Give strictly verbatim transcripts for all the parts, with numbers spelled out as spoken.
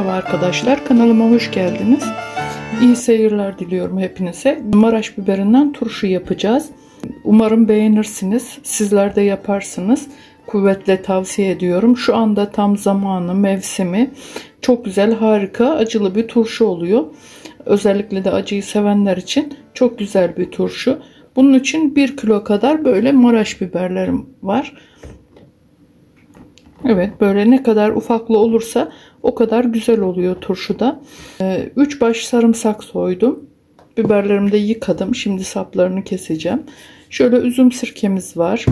Merhaba arkadaşlar, kanalıma hoş geldiniz. İyi seyirler diliyorum hepinize. Maraş biberinden turşu yapacağız. Umarım beğenirsiniz. Sizler de yaparsınız. Kuvvetle tavsiye ediyorum. Şu anda tam zamanı, mevsimi. Çok güzel, harika, acılı bir turşu oluyor. Özellikle de acıyı sevenler için çok güzel bir turşu. Bunun için bir kilo kadar böyle Maraş biberlerim var. Evet, böyle ne kadar ufaklı olursa o kadar güzel oluyor turşuda. üç baş sarımsak soydum. Biberlerimi de yıkadım. Şimdi saplarını keseceğim. Şöyle üzüm sirkemiz var.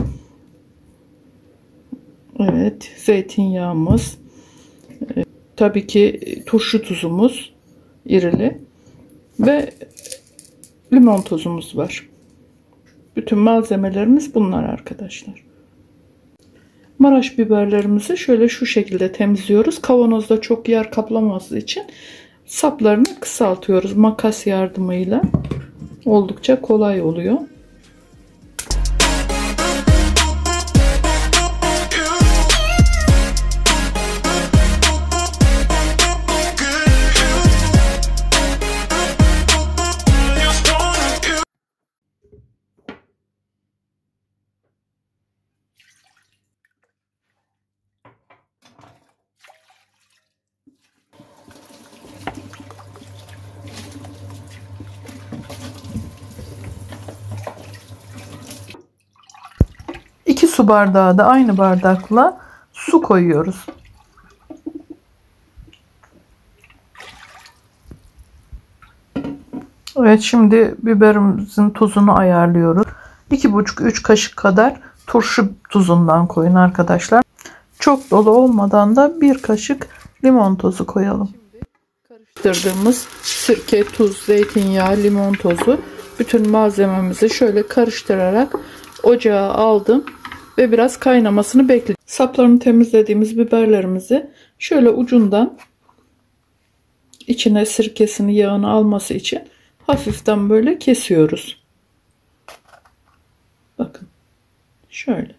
Evet, zeytinyağımız. Ee, tabii ki turşu tuzumuz irili ve limon tozumuz var. Bütün malzemelerimiz bunlar arkadaşlar. Maraş biberlerimizi şöyle şu şekilde temizliyoruz. Kavanozda çok yer kaplaması için saplarını kısaltıyoruz. Makas yardımıyla oldukça kolay oluyor. iki su bardağı da aynı bardakla su koyuyoruz. Evet, şimdi biberimizin tuzunu ayarlıyoruz. iki buçuk üç kaşık kadar turşu tuzundan koyun arkadaşlar. Çok dolu olmadan da bir kaşık limon tozu koyalım. Karıştırdığımız sirke, tuz, zeytinyağı, limon tozu, bütün malzememizi şöyle karıştırarak ocağa aldım ve biraz kaynamasını bekledim. Saplarını temizlediğimiz biberlerimizi şöyle ucundan içine sirkesini, yağını alması için hafiften böyle kesiyoruz. Bakın şöyle.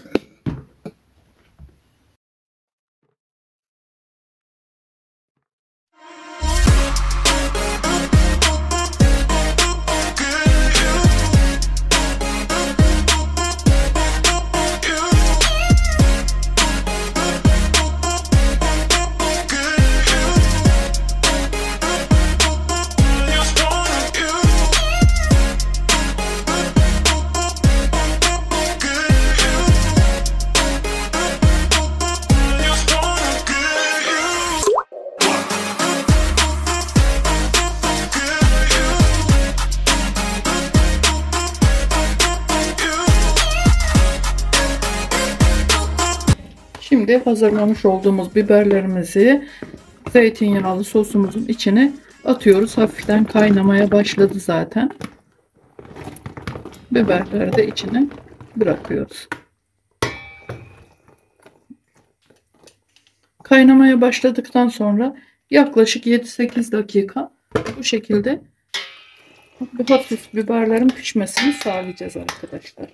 Şimdi hazırlamış olduğumuz biberlerimizi zeytinyağlı sosumuzun içine atıyoruz. Hafiften kaynamaya başladı zaten. Biberleri de içine bırakıyoruz. Kaynamaya başladıktan sonra yaklaşık yedi sekiz dakika bu şekilde bu hafif biberlerin pişmesini sağlayacağız arkadaşlar.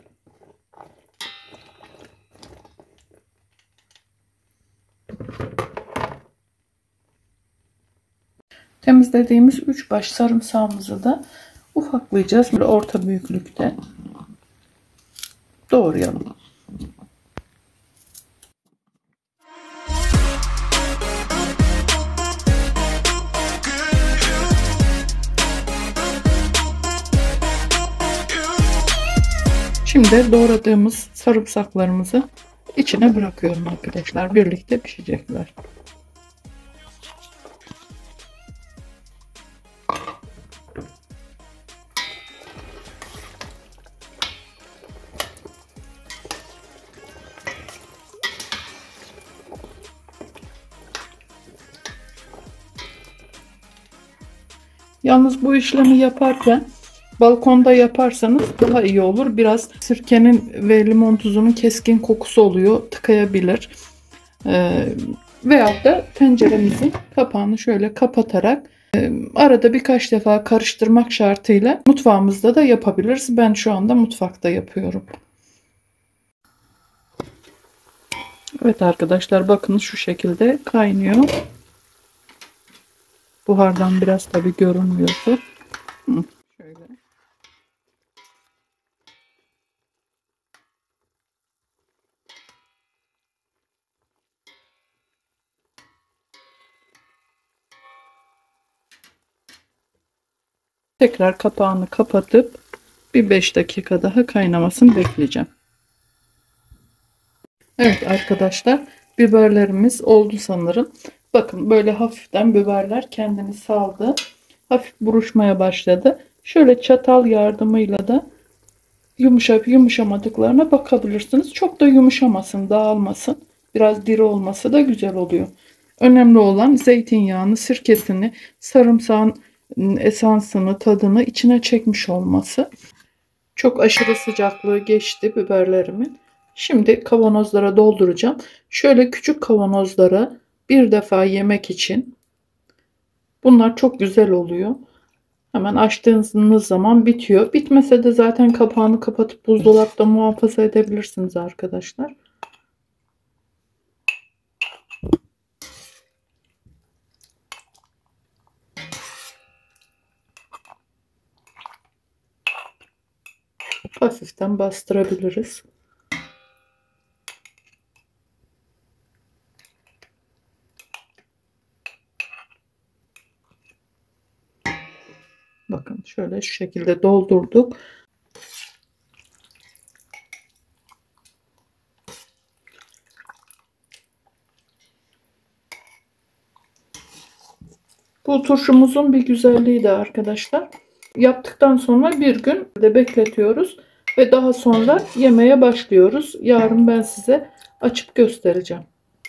Temizlediğimiz üç baş sarımsağımızı da ufaklayacağız. Böyle orta büyüklükte doğrayalım. Şimdi doğradığımız sarımsaklarımızı içine bırakıyorum arkadaşlar. Birlikte pişecekler. Yalnız bu işlemi yaparken balkonda yaparsanız daha iyi olur. Biraz sirkenin ve limon tuzunun keskin kokusu oluyor. Tıkayabilir. Ee, veyahut da tenceremizin kapağını şöyle kapatarak e, arada birkaç defa karıştırmak şartıyla mutfağımızda da yapabiliriz. Ben şu anda mutfakta yapıyorum. Evet arkadaşlar, bakın şu şekilde kaynıyor. Buhardan biraz tabii görünmüyordu. Hı, şöyle. Tekrar kapağını kapatıp bir beş dakika daha kaynamasını bekleyeceğim. Evet arkadaşlar, biberlerimiz oldu sanırım. Bakın böyle hafiften biberler kendini saldı. Hafif buruşmaya başladı. Şöyle çatal yardımıyla da yumuşayıp yumuşamadıklarına bakabilirsiniz. Çok da yumuşamasın, dağılmasın. Biraz diri olması da güzel oluyor. Önemli olan zeytinyağını, sirkesini, sarımsağın esansını, tadını içine çekmiş olması. Çok aşırı sıcaklığı geçti biberlerimin. Şimdi kavanozlara dolduracağım. Şöyle küçük kavanozlara bir defa yemek için. Bunlar çok güzel oluyor. Hemen açtığınız zaman bitiyor. Bitmese de zaten kapağını kapatıp buzdolapta muhafaza edebilirsiniz arkadaşlar. Hafiften bastırabiliriz. Bakın şöyle şu şekilde doldurduk. Bu turşumuzun bir güzelliği de arkadaşlar. Yaptıktan sonra bir gün de bekletiyoruz ve daha sonra yemeye başlıyoruz. Yarın ben size açıp göstereceğim.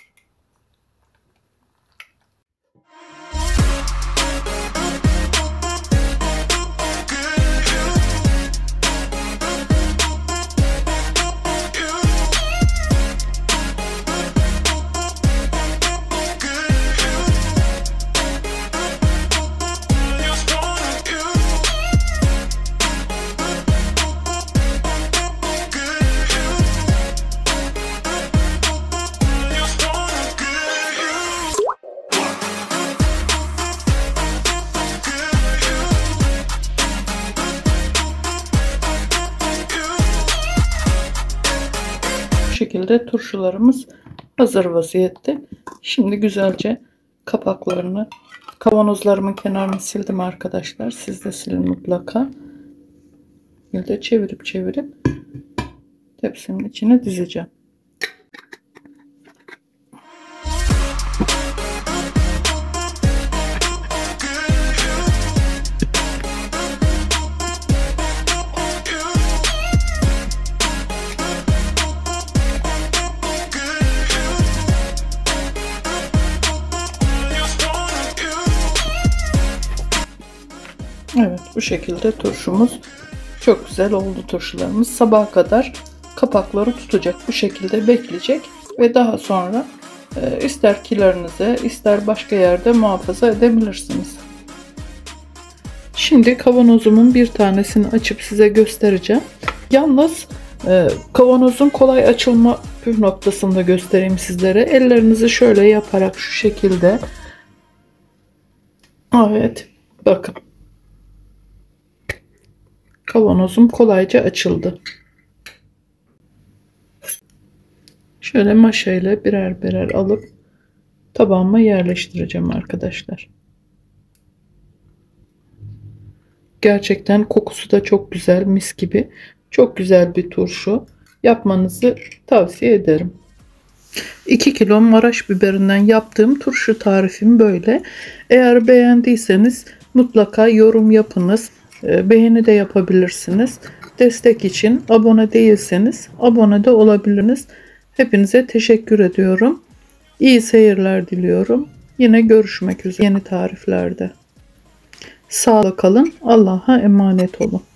Bu şekilde turşularımız hazır vaziyette. Şimdi güzelce kapaklarını, kavanozlarımın kenarını sildim arkadaşlar. Siz de silin mutlaka. Bir de çevirip çevirip tepsinin içine dizeceğim. Evet, bu şekilde turşumuz çok güzel oldu. Turşularımız sabaha kadar kapakları tutacak, bu şekilde bekleyecek ve daha sonra e, ister kilerinize ister başka yerde muhafaza edebilirsiniz. Şimdi kavanozumun bir tanesini açıp size göstereceğim. Yalnız e, kavanozun kolay açılma püf noktasını da göstereyim sizlere. Ellerinizi şöyle yaparak şu şekilde. Evet, bakın. Kavanozum kolayca açıldı. Şöyle maşayla birer birer alıp tabağıma yerleştireceğim arkadaşlar. Gerçekten kokusu da çok güzel, mis gibi. Çok güzel bir turşu. Yapmanızı tavsiye ederim. iki kilo Maraş biberinden yaptığım turşu tarifim böyle. Eğer beğendiyseniz mutlaka yorum yapınız. Beğeni de yapabilirsiniz. Destek için abone değilseniz abone de olabilirsiniz. Hepinize teşekkür ediyorum. İyi seyirler diliyorum. Yine görüşmek üzere yeni tariflerde. Sağlıkla kalın. Allah'a emanet olun.